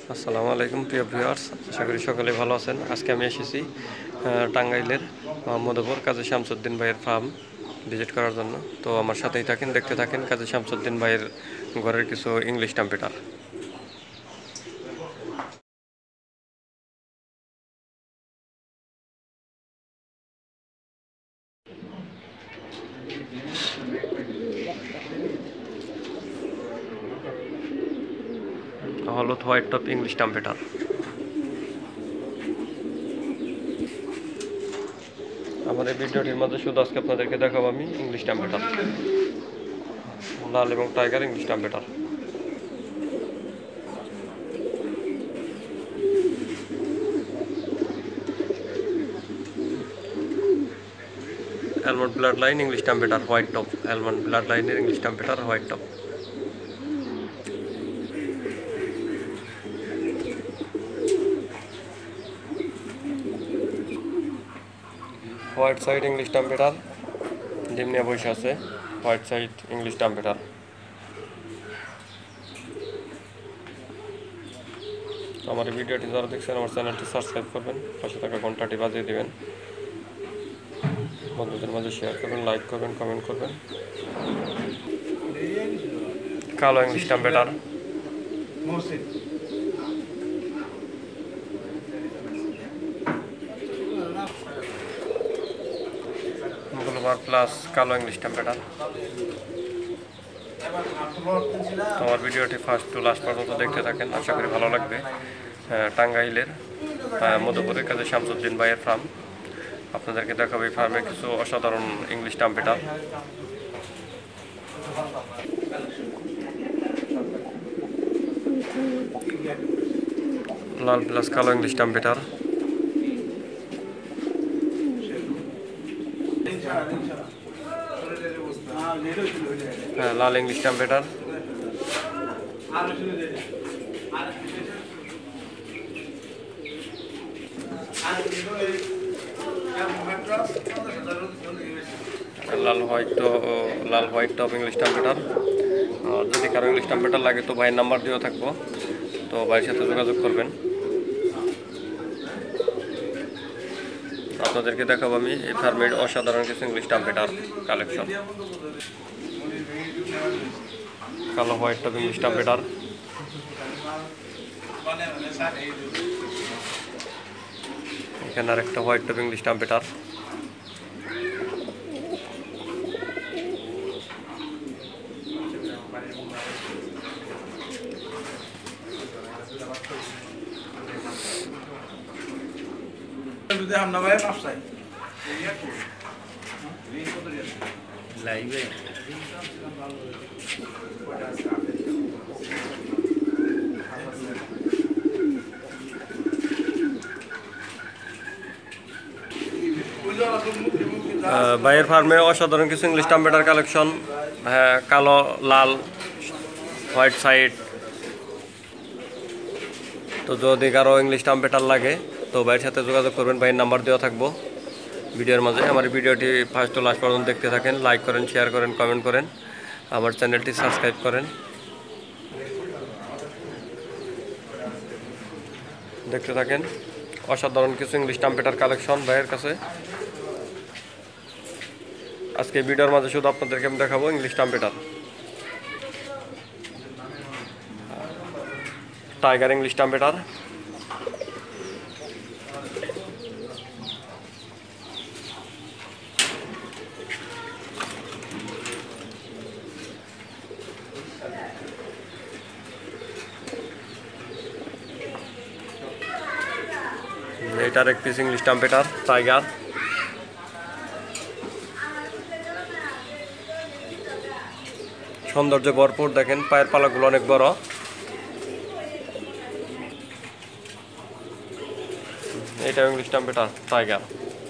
আসসালামু আলাইকুম প্রিয় ভিউয়ার্স, আশা করি সকলে ভালো আছেন। আজকে আমি এসেছি টাঙ্গাইলের মোহাম্মদপুর কাজী শামসুদ্দিন ভাইয়ের ফার্ম ভিজিট করার জন্য। তো আমার সাথেই থাকেন, দেখতে থাকেন কাজী শামসুদ্দিন ভাইয়ের ঘরের কিছু ইংলিশ টাম্পিটার। হলুদ হোয়াইট টপ ইংলিশ টাম্পিটার। আমার এই ভিডিওটির মধ্যে শুধু আজকে আপনাদেরকে দেখাবো আমি ইংলিশ টাম্পিটার, লাল এবং tiger English trumpeter. Almond blood line English trumpeter white top, almond blood লাইনের English trumpeter white top. White side English trumpeter, ডিম নিয়ে বসে আছে। White side English trumpeter. আমার এই ভিডিওটি যারা দেখছেন আমার চ্যানেলটি সাবস্ক্রাইব করবেন, পাশে থাকা ঘন্টাটি বাজিয়ে দিবেন, বন্ধুদের মাঝে শেয়ার করবেন, লাইক করবেন, কমেন্ট করবেন। কালো ইংলিশ টাম্পিটার, গ্লোবার প্লাস কালো ইংলিশ টাম্পিটার। আমার ভিডিওটি ফার্স্ট টু লাস্ট পর্যন্ত দেখতে থাকেন, আশা করি ভালো লাগবে। টাঙ্গাইলের মধুপুরের কাজে শামসুদ্দিন ভাইয়ের ফার্ম, আপনাদেরকে দেখাবো এই ফার্মে কিছু অসাধারণ ইংলিশ টাম্পিটার। লাল প্লাস কালো ইংলিশ টাম্পিটার, লাল ইংলিশ টাম্পিটার, লাল হোয়াইট টপ ইংলিশ টাম্পিটার। যদি কারো ইংলিশ টাম্পিটার লাগে তো ভাইয়ের নাম্বার দিয়েও থাকবো, তো ভাইয়ের সাথে যোগাযোগ করবেন। আপনাদেরকে দেখাবো আমি এই ফার্মের অসাধারণ কিছু ইংলিশ টাম্পিটার কালেকশন। কালো হোয়াইট টপ ইংলিশ টাম্পিটার, এখানে আর একটা হোয়াইট টপ ইংলিশ টাম্পিটার, লাইভে ভাইয়ের ফার্মে অসাধারণ কিছু ইংলিশ টাম্পিটার কালেকশন। হ্যাঁ, কালো, লাল, হোয়াইট সাইড। তো যদি কারো ইংলিশ টাম্পিটার লাগে তো ভাইয়ের সাথে যোগাযোগ করবেন, ভাইয়ের নাম্বার দেওয়া থাকবো ভিডিওর মাঝে। আমার ভিডিওটি ফার্স্ট টু লাস্ট পর্যন্ত দেখতে থাকেন, লাইক করেন, শেয়ার করেন, কমেন্ট করেন, আমার চ্যানেলটি সাবস্ক্রাইব করেন। দেখতে থাকেন অসাধারণ কিছু ইংলিশ টাম্পিটার কালেকশন ভাইয়ের কাছে। আজকে ভিডিওর মাঝে শুধু আপনাদেরকে আমি দেখাবো English trumpeter. Tiger English trumpeter, এটার এক পিস ইংলিশ টাম্পিটার টাইগার। সৌন্দর্য ভরপুর, দেখেন পায়ের পালাগুলো অনেক বড়। এটা ইংলিশ টাম্পিটার টাইগার।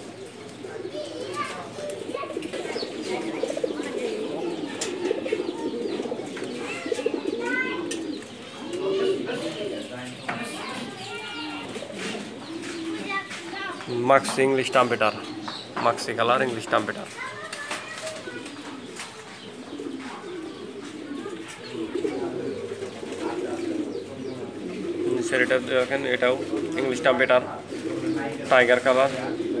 মাক্সি ইংলিশ টাম্পিটার, মাক্সি কালার ইংলিশ টাম্পিটার। নিচের এটা দেখেন, এটাও ইংলিশ টাম্পেটার টাইগার কালার।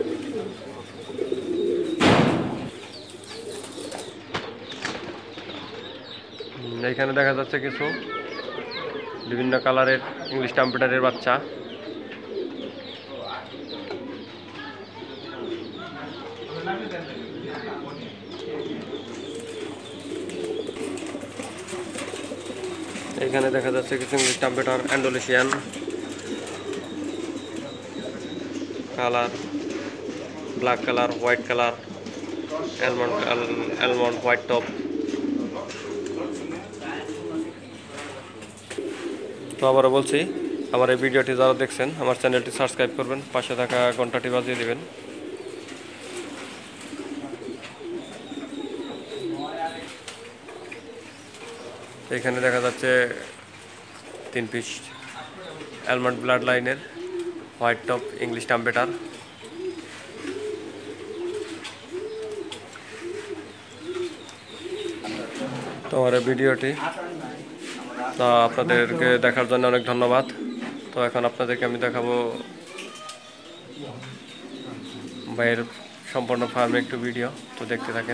এইখানে দেখা যাচ্ছে কিছু বিভিন্ন কালারের ইংলিশ টাম্পেটারের বাচ্চা। এখানে দেখা যাচ্ছে কিছু English trumpeter Andalusian colour, black colour, white colour, almond white top. তো আবারও বলছি, আমার এই ভিডিওটি যারা দেখছেন আমার চ্যানেলটি সাবস্ক্রাইব করবেন, পাশে থাকা ঘন্টাটি বাজিয়ে দিবেন। এখানে দেখা যাচ্ছে 3 পিস অ্যালমন্ড ব্লাড লাইনের হোয়াইট টপ ইংলিশ টাম্পেটার। তো আমার এই ভিডিওটি আপনাদেরকে দেখার জন্য অনেক ধন্যবাদ। তো এখন আপনাদেরকে আমি দেখাবো ভাইয়ের সম্পূর্ণ ফার্মে একটু ভিডিও, তো দেখতে থাকেন।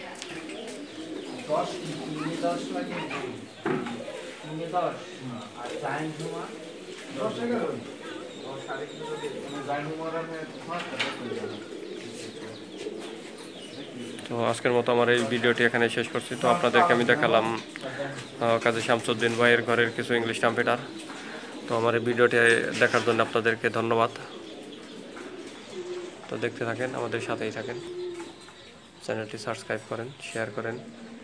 তো আজকের মতো আমার এই ভিডিওটি এখানে শেষ করছি। তো আপনাদেরকে আমি দেখালাম কাজী শামসুদ্দিন ভাইয়ের ঘরের কিছু ইংলিশ টাম্পেটার। তো আমার এই ভিডিওটি দেখার জন্য আপনাদেরকে ধন্যবাদ। তো দেখতে থাকেন, আমাদের সাথেই থাকেন, চ্যানেলটি সাবস্ক্রাইব করেন, শেয়ার করেন।